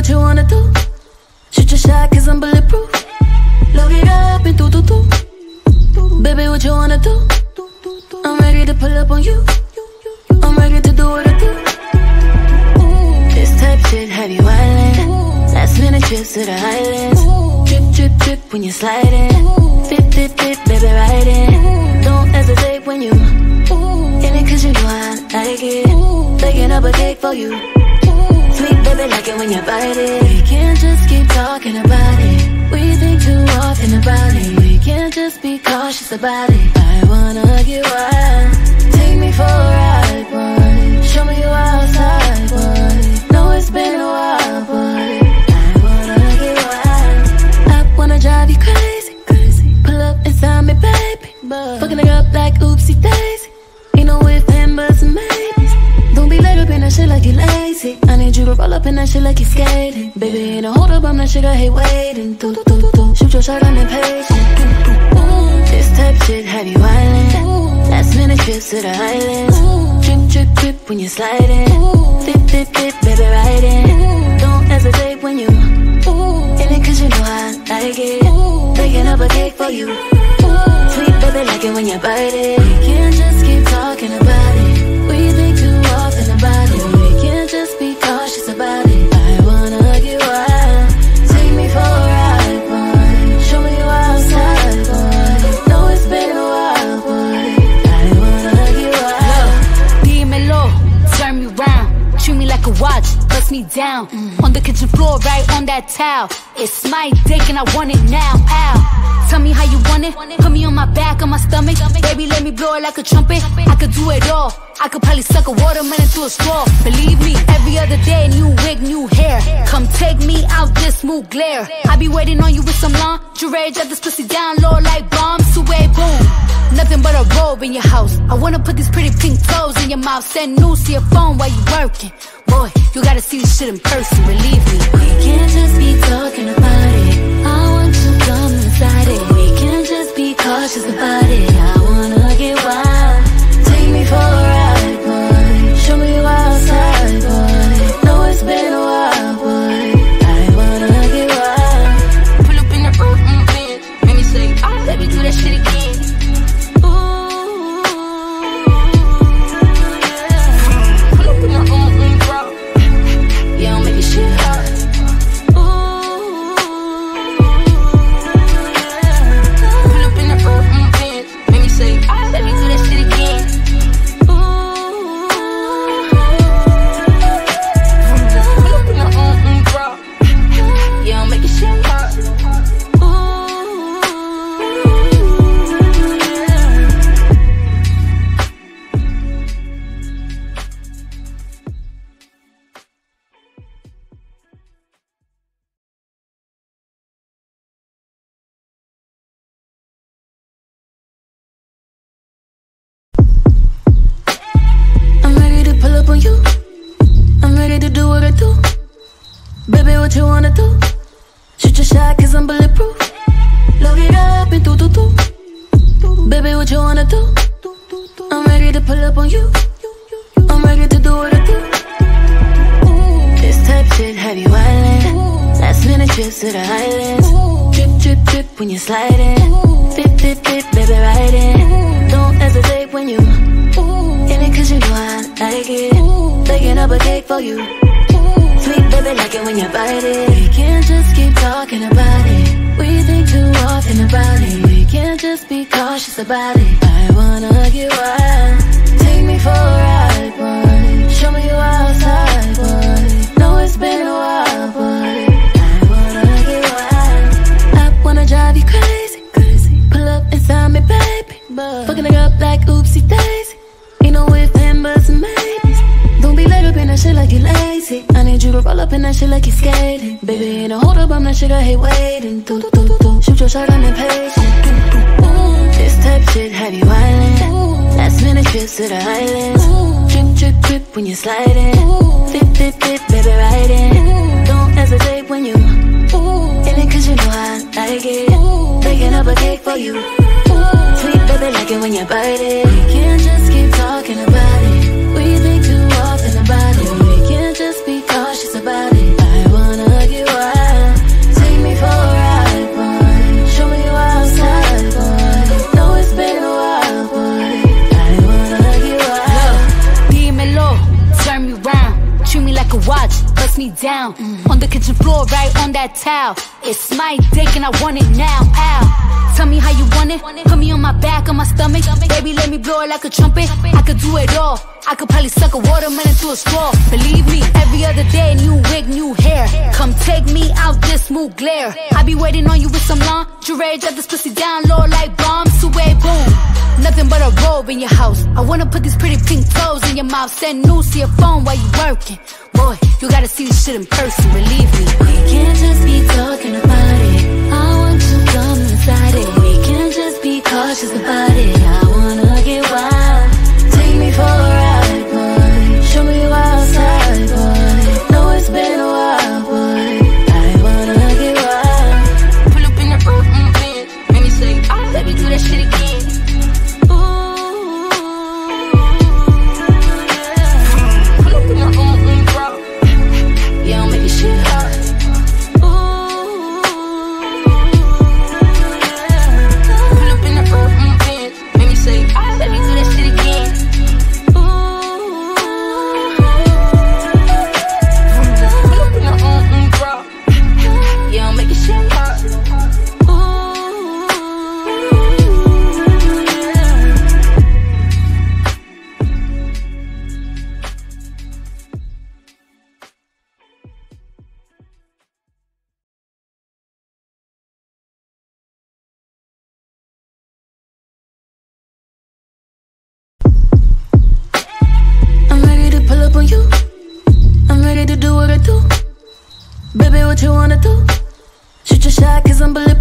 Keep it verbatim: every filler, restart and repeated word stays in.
what you wanna do? Shoot your shot cause I'm bulletproof. Load it up and do do do. Baby, what you wanna do? I'm ready to pull up on you. I'm ready to do what I do. This type shit have you wildin'. Last minute trips to the islands. Drip, drip, drip when you're sliding. Fit, fit, fit, baby, ride in. Don't hesitate when you in it cause you know I like it. Begging up a cake for you. Sweet baby, like it when you bite it. We can't just keep talking about it. We think too often about it. We can't just be cautious about it. I wanna get wild. Take me for a ride, boy. Show me you outside, boy. Know it's been a while, boy. I wanna get wild. I wanna drive you crazy, crazy. Pull up inside me, baby. Fucking it up like oopsie daisy. Ain't no if, and, buts, and maybes. Don't be laid up in that shit like you lazy. I need you to roll up in that shit like you skating. Baby, ain't no hold up, I'm that shit, I hate waiting. Do, do, do, do. Shoot your shot, I'm impatient. This type shit have you wildin'. Last minute trips to the islands. Drip, drip, drip when you're sliding. Fit, fit, fit, baby, ride in. Don't hesitate when you in it cause you know I like it. Baking up a cake for you. Sweet baby, like it when you bite it. We can't just keep talking about it. We think too often about it. We can't just be cautious about it. I wanna get wild. Take me for a ride, boy. Show me you outside, boy. Know it's been a while, boy. I wanna get wild. Dímelo, turn me round. Treat me like a watch, bust me down. Mm. On the kitchen floor, right on that towel. It's my dick and I want it now, ow. Tell me how you want it. Put me on my back, on my stomach. Baby, let me blow it like a trumpet. I could do it all. I could probably suck a watermelon through a straw. Believe me, every other day, new wig, new hair. Come take me out this smooth glare. I be waiting on you with some lingerie. Drop this pussy down low like bombs. Two-way boom. Nothing but a robe in your house. I wanna put these pretty pink toes in your mouth. Send news to your phone while you working. Boy, you gotta see this shit in person, believe me. We can't just be talking about it. I want to come inside it. We can't just be cautious about it. I wanna get wild. Take me for a ride, boy. Show me you outside, boy. Know it's been a while, boy. I wanna get wild. Pull up in the earth, mm, mm, make me say, ah, let me do that shit again. On you, I'm ready to do what I do. Baby, what you wanna do? Shoot your shot cause I'm bulletproof. Load it up and do do do. Baby, what you wanna do? I'm ready to pull up on you. I'm ready to do what I do. This type shit have you wildin'. Last minute trips to the islands. Drip, drip, drip when you're sliding. Fit, fit, fit, baby, ride in. Don't hesitate when you in it cause you know I like it. Baking up a cake for you. Sweet baby, like it when you bite it. We can't just keep talking about it. We think too often about it. We can't just be cautious about it. I wanna get wild. Take me for a ride, boy. Show me you outside, boy. Know it's been a while, boy. I wanna get wild. I wanna drive you crazy, crazy. Pull up inside me, baby. Fucking it up like oopsie daisy. Ain't no if, and, buts, and maybes. Don't be laid up in that shit like you lazy. I need you to roll up in that shit like you skating. Baby, ain't no hold up, I'm that shit, I hate waiting. Do, do, do, do. Shoot your shot, I'm impatient. This type shit have you wildin'. Last minute trips to the islands. Drip, drip, drip when you're sliding. Fit, fit, fit, baby, ride in. Don't hesitate when you in it cause you know I like it. Baking up a cake for you. Sweet baby, like it when you bite it. We can't just keep talking about it. We think too often about it. We can't just be cautious about it. I wanna watch, bust me down. Mm. On the kitchen floor, right on that towel. It's my dick and I want it now. Ow. Tell me how you want it. Put me on my back, on my stomach. Baby, let me blow it like a trumpet. I could do it all. I could probably suck a watermelon through a straw. Believe me, every other day, new wig, new hair. Come take me out this smooth glare. I be waiting on you with some lingerie. Drop this pussy down low like bombs to a boom. Nothing but a robe in your house. I wanna put these pretty pink toes in your mouth. Send news to your phone while you working. Boy, you gotta see this shit in person, believe me. We can't just be talking about it. I want to come inside it. We can't just be cautious about it. I wanna get wild. Take me for a ride, boy. Show me you outside, boy. Know it's been a while, boy. I wanna get wild. Pull up in the room, mm, man. Make me say, ah, let me do that shit again. Baby, what you wanna do? Shoot your shot, cause I'm bulletproof.